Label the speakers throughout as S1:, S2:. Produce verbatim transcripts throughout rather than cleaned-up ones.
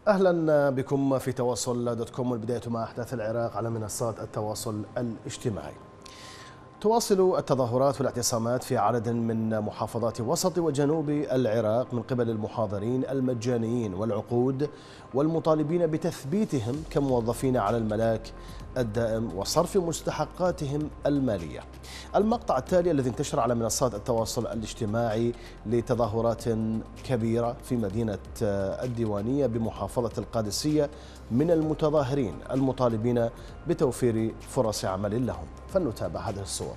S1: أهلا بكم في تواصل دوت كوم، والبداية مع أحداث العراق على منصات التواصل الاجتماعي. تواصل التظاهرات والاعتصامات في عدد من محافظات وسط وجنوب العراق من قبل المحاضرين المجانيين والعقود والمطالبين بتثبيتهم كموظفين على الملاك الدائم وصرف مستحقاتهم المالية. المقطع التالي الذي انتشر على منصات التواصل الاجتماعي لتظاهرات كبيرة في مدينة الديوانية بمحافظة القادسية من المتظاهرين المطالبين بتوفير فرص عمل لهم، فلنتابع هذه الصور.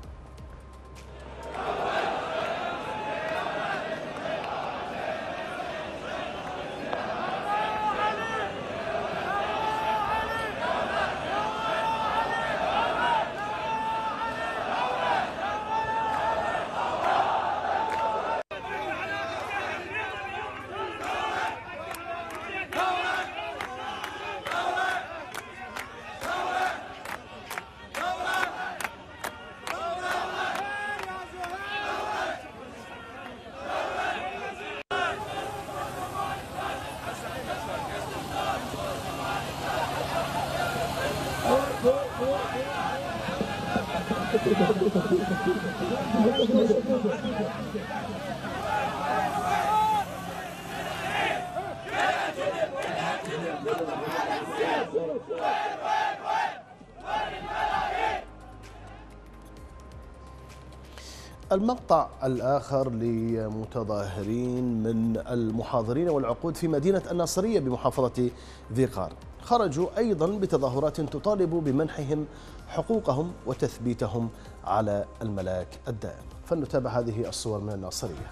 S1: المقطع الآخر لمتظاهرين من المحاضرين والعقود في مدينة الناصرية بمحافظة ذي قار، خرجوا أيضا بتظاهرات تطالب بمنحهم حقوقهم وتثبيتهم على الملاك الدائم، فلنتابع هذه الصور من الناصرية.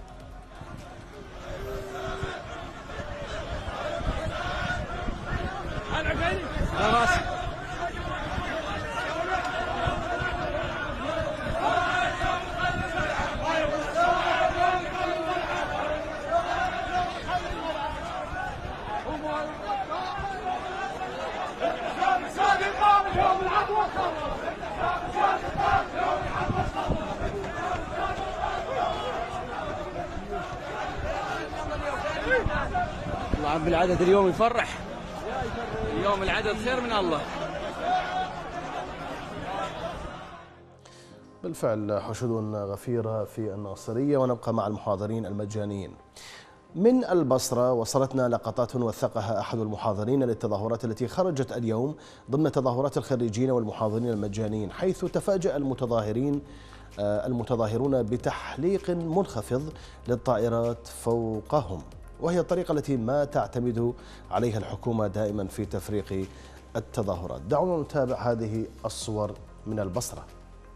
S2: الله بالعدد اليوم يفرح، اليوم العدد خير من الله.
S1: بالفعل حشود غفيرة في الناصرية، ونبقى مع المحاضرين المجانيين. من البصرة وصلتنا لقطات وثقها أحد المحاضرين للتظاهرات التي خرجت اليوم ضمن تظاهرات الخريجين والمحاضرين المجانيين، حيث تفاجأ المتظاهرين المتظاهرون بتحليق منخفض للطائرات فوقهم، وهي الطريقة التي ما تعتمد عليها الحكومة دائما في تفريق التظاهرات. دعونا نتابع هذه الصور من البصرة.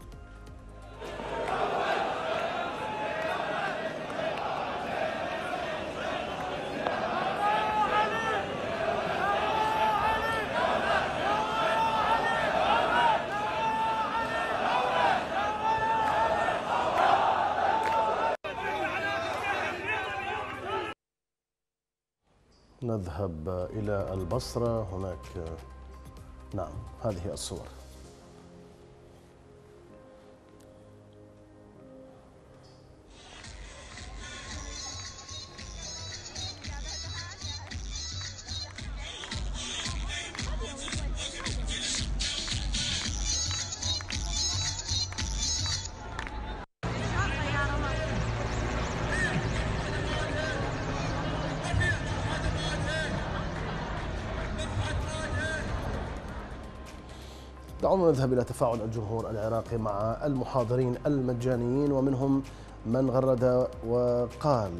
S1: نذهب إلى البصرة، هناك نعم هذه الصور. دعونا نذهب إلى تفاعل الجمهور العراقي مع المحاضرين المجانيين، ومنهم من غرد وقال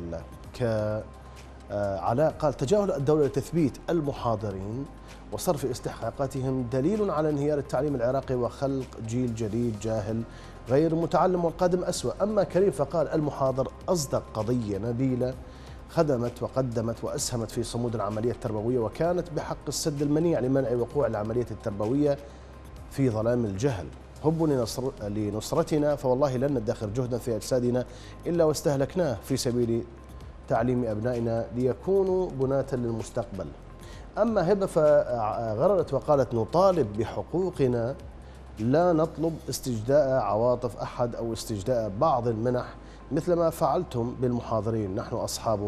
S1: كعلاء، قال: تجاهل الدولة لتثبيت المحاضرين وصرف استحقاقاتهم دليل على انهيار التعليم العراقي وخلق جيل جديد جاهل غير متعلم والقادم أسوأ. أما كريم فقال: المحاضر أصدق قضية نبيلة خدمت وقدمت وأسهمت في صمود العملية التربوية، وكانت بحق السد المنيع لمنع وقوع العملية التربوية في ظلام الجهل. هبوا لنصر لنصرتنا، فوالله لن ندخر جهدا في أجسادنا إلا واستهلكناه في سبيل تعليم أبنائنا ليكونوا بناة للمستقبل. أما هبة فغررت وقالت: نطالب بحقوقنا، لا نطلب استجداء عواطف أحد أو استجداء بعض المنح مثل ما فعلتم بالمحاضرين. نحن أصحاب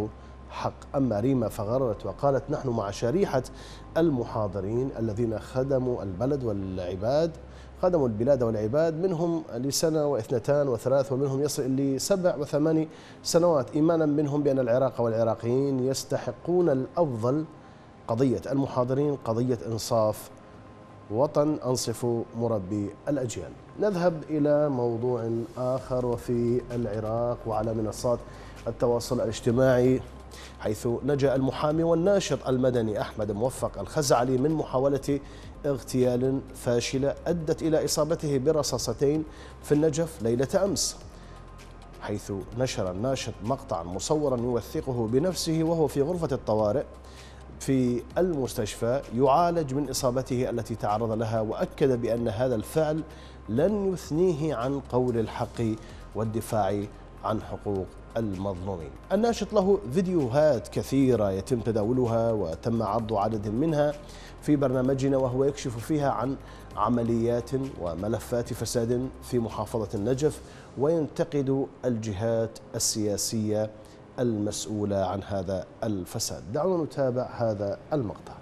S1: حق. أما ريما فغررت وقالت نحن مع شريحة المحاضرين الذين خدموا البلد والعباد خدموا البلاد والعباد، منهم لسنة واثنتان وثلاث ومنهم يصل لسبع وثماني سنوات، إيمانا منهم بأن العراق والعراقيين يستحقون الأفضل. قضية المحاضرين قضية إنصاف وطن، أنصف مربي الأجيال. نذهب إلى موضوع آخر وفي العراق وعلى منصات التواصل الاجتماعي، حيث نجا المحامي والناشط المدني أحمد موفق الخزعلي من محاولة اغتيال فاشلة أدت إلى إصابته برصاصتين في النجف ليلة أمس، حيث نشر الناشط مقطعا مصورا يوثقه بنفسه وهو في غرفة الطوارئ في المستشفى يعالج من إصابته التي تعرض لها، وأكد بأن هذا الفعل لن يثنيه عن قول الحق والدفاع عن حقوق المظلومين. الناشط له فيديوهات كثيرة يتم تداولها وتم عرض عدد منها في برنامجنا، وهو يكشف فيها عن عمليات وملفات فساد في محافظة النجف، وينتقد الجهات السياسية المسؤولة عن هذا الفساد. دعونا نتابع هذا المقطع.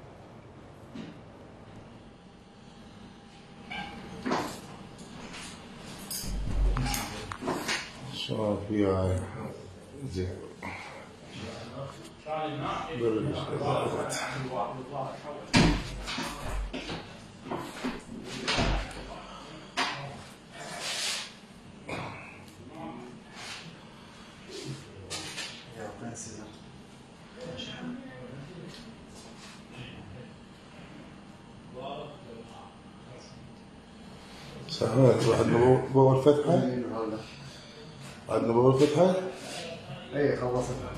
S3: شو فيها زين سهلت. عندنا باب الفتحة؟ عندنا باب الفتحة؟
S4: اي خلصتها.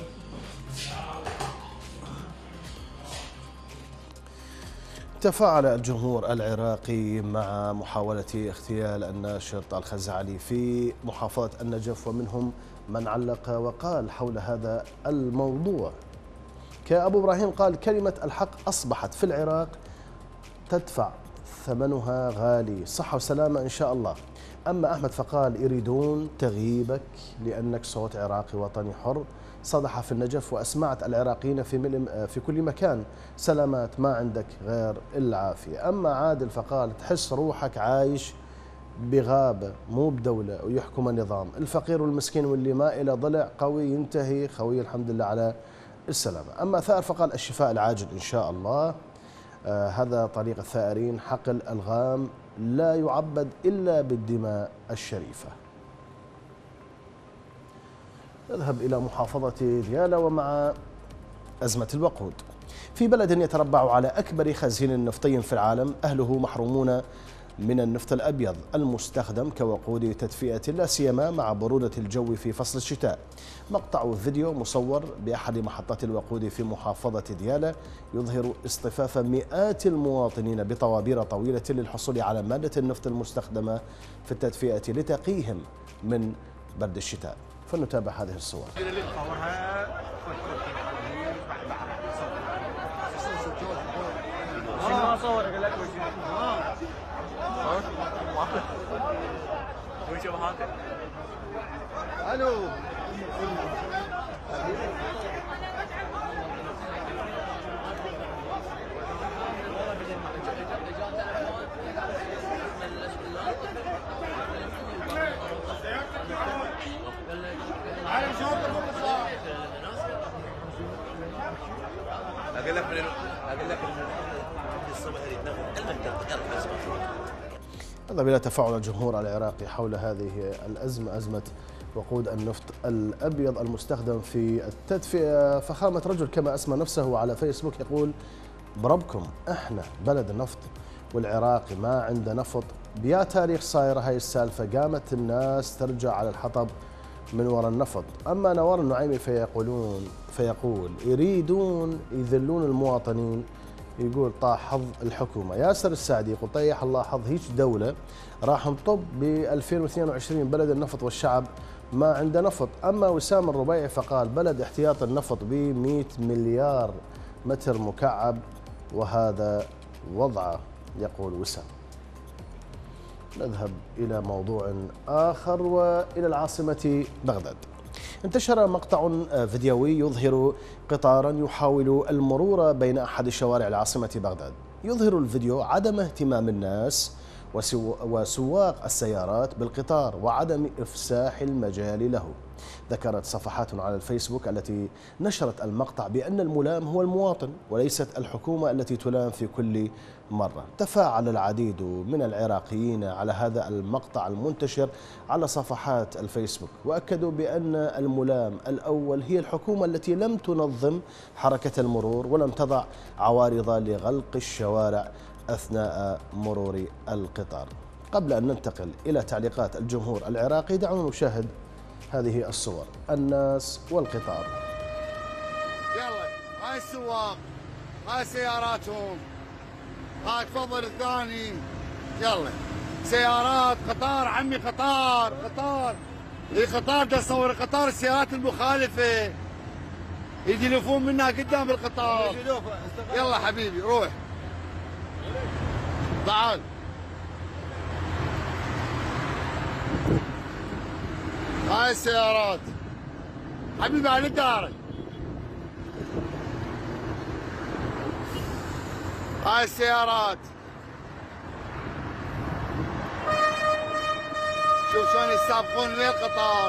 S1: تفاعل الجمهور العراقي مع محاولة اغتيال الناشط الخزعلي في محافظة النجف، ومنهم من علق وقال حول هذا الموضوع. كأبو إبراهيم قال كلمة الحق أصبحت في العراق تدفع ثمنها غالي، صحة وسلامة إن شاء الله. أما أحمد فقال يريدون تغييبك لأنك صوت عراقي وطني حر، صدح في النجف وأسمعت العراقيين في, في كل مكان سلامات، ما عندك غير العافية. أما عادل فقال تحس روحك عايش بغابة مو بدولة ويحكم النظام، الفقير والمسكين واللي ما إلى ضلع قوي ينتهي خوي الحمد لله على السلامة. أما ثائر فقال الشفاء العاجل إن شاء الله. آه هذا طريق الثائرين، حقل الغام لا يعبد إلا بالدماء الشريفة. نذهب إلى محافظة ديالى ومع أزمة الوقود. في بلد يتربع على أكبر خزين نفطي في العالم، أهله محرومون من النفط الأبيض المستخدم كوقود تدفئة، لا سيما مع برودة الجو في فصل الشتاء. مقطع فيديو مصور بأحد محطات الوقود في محافظة ديالى يظهر اصطفاف مئات المواطنين بطوابير طويلة للحصول على مادة النفط المستخدمة في التدفئة لتقيهم من برد الشتاء. فلنتابع هذه الصور.
S4: الو
S5: اقول لك من اقول لك الصبح
S1: هذا بلا تفاعل الجمهور العراقي حول هذه الأزمة، أزمة وقود النفط الأبيض المستخدم في التدفئة. فخامة رجل كما أسمى نفسه على فيسبوك يقول بربكم احنا بلد النفط والعراقي ما عنده نفط، بيا تاريخ صايرة هاي السالفة، قامت الناس ترجع على الحطب من وراء النفط. أما نوار النعيمي فيقولون فيقول يريدون يذلون المواطنين، يقول طاح حظ الحكومة. ياسر السعدي يقول طيح الله حظ هيك دولة راح نطب ب ألفين واثنين وعشرين بلد النفط والشعب ما عنده نفط. أما وسام الربيعي فقال بلد احتياط النفط ب مئة مليار متر مكعب وهذا وضعه، يقول وسام. نذهب إلى موضوع آخر وإلى العاصمة بغداد. انتشر مقطع فيديوي يظهر قطارا يحاول المرور بين أحد شوارع العاصمة بغداد. يظهر الفيديو عدم اهتمام الناس وسواق السيارات بالقطار وعدم إفساح المجال له. ذكرت صفحات على الفيسبوك التي نشرت المقطع بأن الملام هو المواطن وليست الحكومة التي تلام في كل مرة. تفاعل العديد من العراقيين على هذا المقطع المنتشر على صفحات الفيسبوك، وأكدوا بأن الملام الأول هي الحكومة التي لم تنظم حركة المرور ولم تضع عوارض لغلق الشوارع أثناء مرور القطار. قبل أن ننتقل إلى تعليقات الجمهور العراقي، دعونا نشاهد هذه الصور. الناس والقطار.
S4: يلا هاي السواق، هاي سياراتهم، هاي تفضل الثاني. يلا سيارات قطار عمي، قطار قطار اي قطار. دا تصور قطار السيارات المخالفة يجي يلفون منها قدام القطار. يلا حبيبي روح تعال. هاي السيارات حبيبي على الدار. هاي السيارات شوف شلون يسابقون ويا القطار.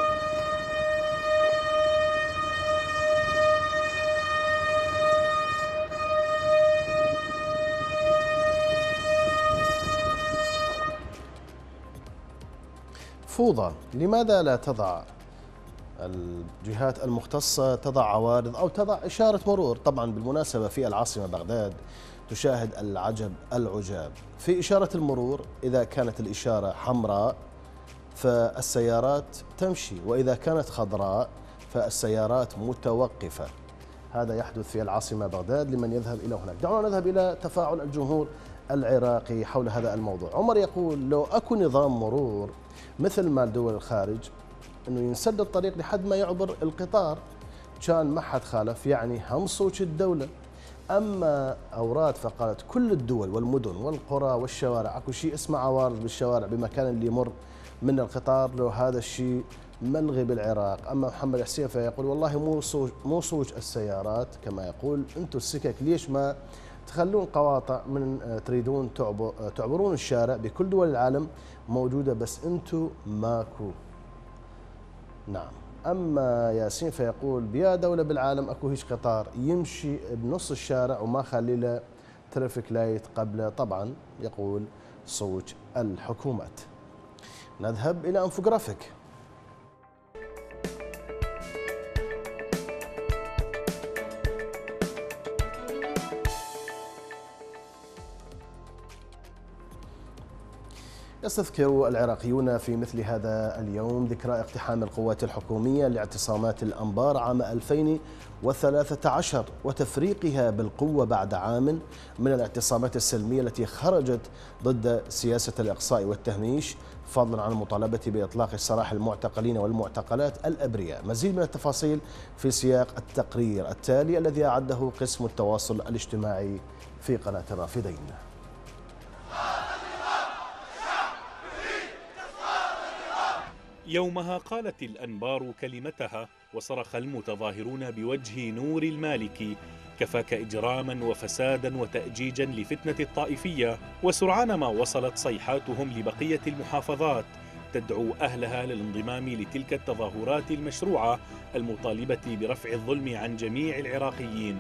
S1: فوضى. لماذا لا تضع الجهات المختصة تضع عوارض أو تضع إشارة مرور؟ طبعا بالمناسبة في العاصمة بغداد تشاهد العجب العجاب في إشارة المرور. إذا كانت الإشارة حمراء فالسيارات تمشي، وإذا كانت خضراء فالسيارات متوقفة. هذا يحدث في العاصمة بغداد لمن يذهب إلى هناك. دعونا نذهب إلى تفاعل الجمهور العراقي حول هذا الموضوع. عمر يقول: لو أكو نظام مرور مثل ما دول الخارج، أنه ينسد الطريق لحد ما يعبر القطار، كان ما حد خالف، يعني هم صوت الدولة. أما أوراد فقالت كل الدول والمدن والقرى والشوارع أكو شيء اسمه عوارض بالشوارع بمكان اللي يمر من القطار، لو هذا الشيء ملغي بالعراق. أما محمد حسين فيقول: والله مو صوج مو صوج السيارات كما يقول، أنتم السكك ليش ما تخلون قواطع من تريدون تعبرون الشارع؟ بكل دول العالم موجودة بس أنتم ماكو. نعم. أما ياسين فيقول: بيا دولة بالعالم أكو هيش قطار يمشي بنص الشارع وما خلي له ترافيك لايت قبله. طبعا يقول صوت الحكومات. نذهب إلى انفوجرافيك. يستذكر العراقيون في مثل هذا اليوم ذكرى اقتحام القوات الحكومية لاعتصامات الأنبار عام ألفين وثلاثة عشر وتفريقها بالقوة بعد عام من الاعتصامات السلمية التي خرجت ضد سياسة الإقصاء والتهميش، فضلا عن المطالبة بإطلاق سراح المعتقلين والمعتقلات الأبرياء. مزيد من التفاصيل في سياق التقرير التالي الذي أعده قسم التواصل الاجتماعي في قناة الرافدين.
S6: يومها قالت الأنبار كلمتها وصرخ المتظاهرون بوجه نور المالكي: كفاك إجراما وفسادا وتأجيجا لفتنة الطائفية. وسرعان ما وصلت صيحاتهم لبقية المحافظات تدعو أهلها للانضمام لتلك التظاهرات المشروعة المطالبة برفع الظلم عن جميع العراقيين.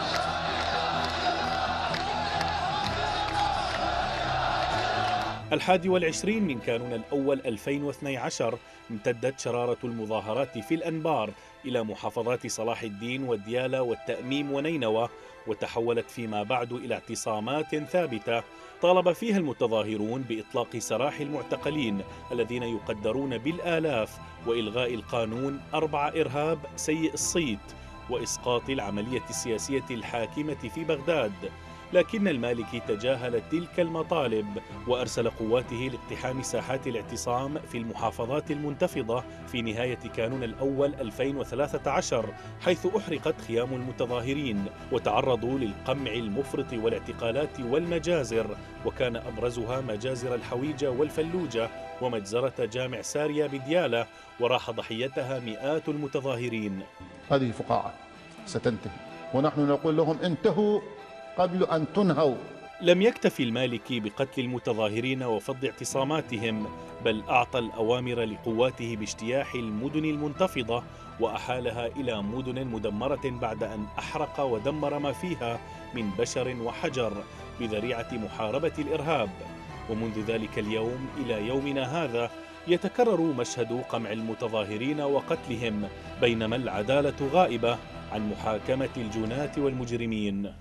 S6: الحادي والعشرين من كانون الأول ألفين واثني عشر امتدت شرارة المظاهرات في الأنبار إلى محافظات صلاح الدين والديالى والتأميم ونينوى، وتحولت فيما بعد إلى اعتصامات ثابتة طالب فيها المتظاهرون بإطلاق سراح المعتقلين الذين يقدرون بالآلاف، وإلغاء القانون أربعة إرهاب سيء الصيت، وإسقاط العملية السياسية الحاكمة في بغداد. لكن المالكي تجاهل تلك المطالب وأرسل قواته لاقتحام ساحات الاعتصام في المحافظات المنتفضة في نهاية كانون الأول ألفين وثلاثة عشر، حيث أحرقت خيام المتظاهرين وتعرضوا للقمع المفرط والاعتقالات والمجازر، وكان أبرزها مجازر الحويجة والفلوجة ومجزرة جامع ساريا بديالى، وراح ضحيتها مئات المتظاهرين.
S7: هذه فقاعة ستنتهي، ونحن نقول لهم انتهوا قبل أن تنهوا.
S6: لم يكتفي المالكي بقتل المتظاهرين وفض اعتصاماتهم، بل أعطى الأوامر لقواته باجتياح المدن المنتفضة وأحالها إلى مدن مدمرة بعد أن أحرق ودمر ما فيها من بشر وحجر بذريعة محاربة الإرهاب. ومنذ ذلك اليوم إلى يومنا هذا يتكرر مشهد قمع المتظاهرين وقتلهم، بينما العدالة غائبة عن محاكمة الجناة والمجرمين.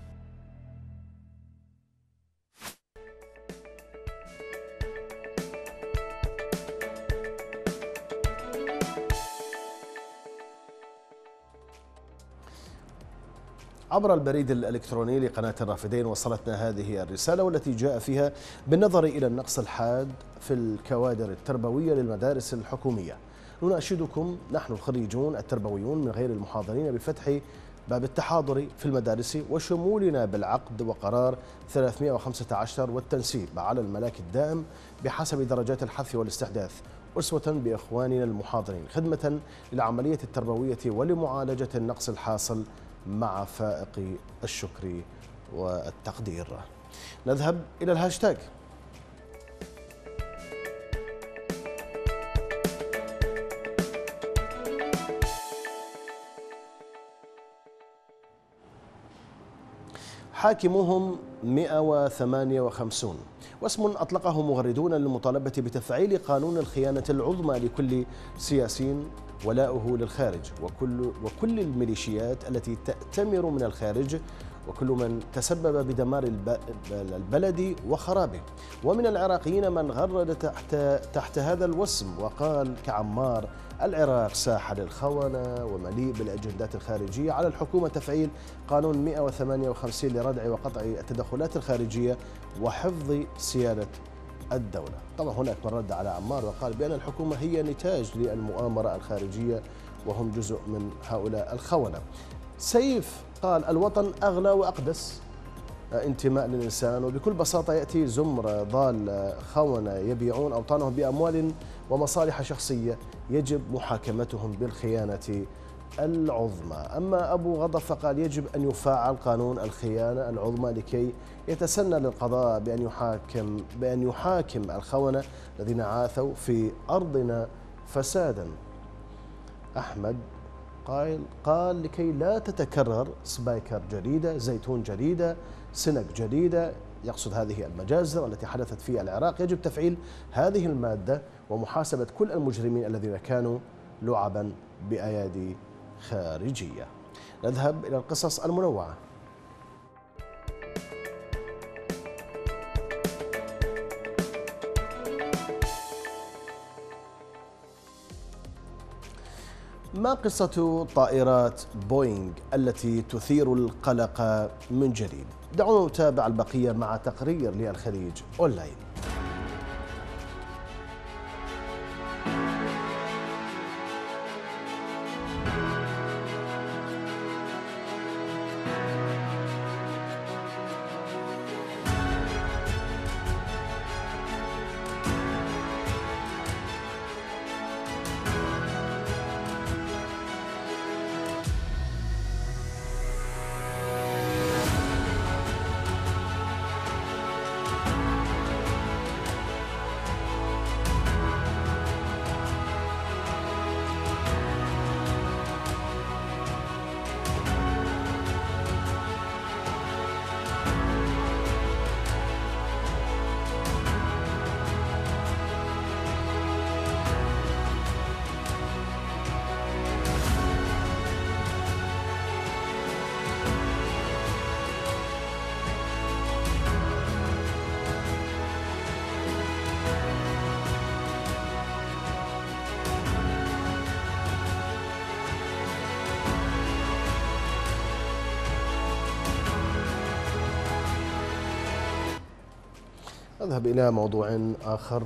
S1: عبر البريد الإلكتروني لقناة الرافدين وصلتنا هذه الرسالة، والتي جاء فيها بالنظر إلى النقص الحاد في الكوادر التربوية للمدارس الحكومية. نناشدكم نحن الخريجون التربويون من غير المحاضرين بفتح باب التحاضر في المدارس وشمولنا بالعقد وقرار ثلاثمئة وخمسة عشر والتنسيب على الملاك الدائم بحسب درجات الحث والاستحداث، أسوة بإخواننا المحاضرين، خدمة للعملية التربوية ولمعالجة النقص الحاصل مع فائق الشكر والتقدير. نذهب إلى الهاشتاج. حاكمهم مئة وثمانية وخمسين، واسم أطلقه مغردون للمطالبة بتفعيل قانون الخيانة العظمى لكل سياسي ولاؤه للخارج وكل وكل الميليشيات التي تأتمر من الخارج وكل من تسبب بدمار البلد وخرابه، ومن العراقيين من غرد تحت تحت هذا الوسم وقال كعمار: العراق ساحة للخونة ومليء بالأجندات الخارجية، على الحكومة تفعيل قانون مئة وثمانية وخمسين لردع وقطع التدخلات الخارجية وحفظ سيادة الدولة. طبعا هناك من رد على عمار وقال بأن الحكومة هي نتاج للمؤامرة الخارجية وهم جزء من هؤلاء الخونة. سيف قال: الوطن أغلى وأقدس، انتماء للإنسان، وبكل بساطة يأتي زمر ضال خونة يبيعون أوطانهم بأموال ومصالح شخصية يجب محاكمتهم بالخيانة العظمى. أما أبو غضب فقال: يجب أن يفعل قانون الخيانة العظمى لكي يتسنى للقضاء بأن يحاكم بأن يحاكم الخونة الذين عاثوا في أرضنا فسادا. أحمد قال قال لكي لا تتكرر سبايكر جديدة، زيتون جديدة، سنك جديدة، يقصد هذه المجازر التي حدثت في العراق، يجب تفعيل هذه المادة ومحاسبة كل المجرمين الذين كانوا لعبا بأيادي خارجية. نذهب إلى القصص المنوعة. ما قصة طائرات بوينغ التي تثير القلق من جديد؟ دعونا نتابع البقية مع تقرير للخليج أونلاين. أذهب إلى موضوع آخر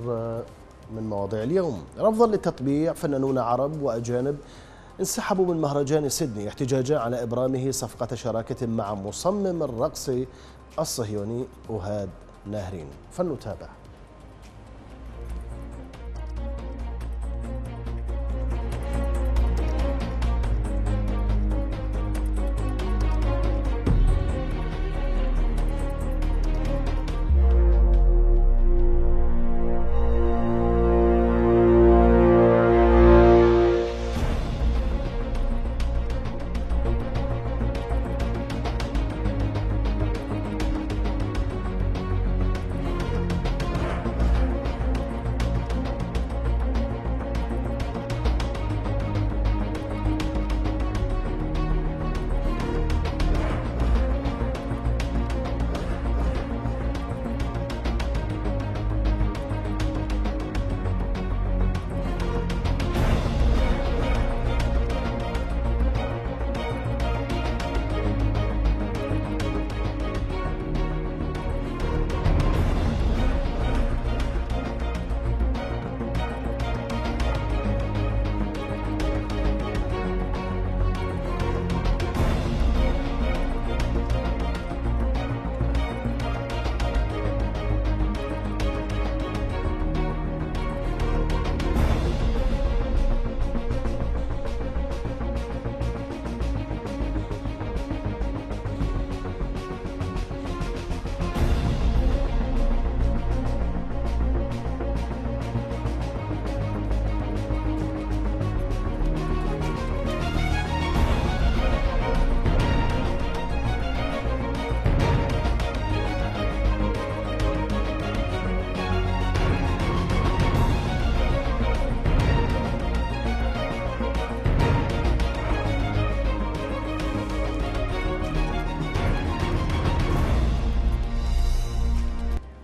S1: من مواضيع اليوم. رفضا للتطبيع، فنانون عرب وأجانب انسحبوا من مهرجان سيدني احتجاجا على إبرامه صفقة شراكة مع مصمم الرقص الصهيوني أوهاد ناهرين. فلنتابع.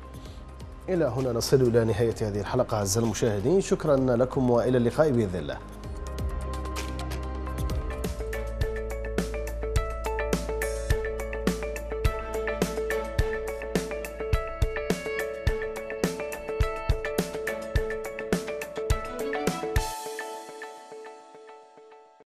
S1: إلى هنا نصل إلى نهاية هذه الحلقة أعزائي المشاهدين، شكرا لكم وإلى اللقاء بإذن الله.